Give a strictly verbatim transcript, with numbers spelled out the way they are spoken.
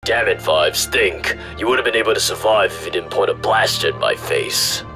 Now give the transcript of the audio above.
Damn it, Vibes, think. You would have been able to survive if you didn't point a blaster in my face.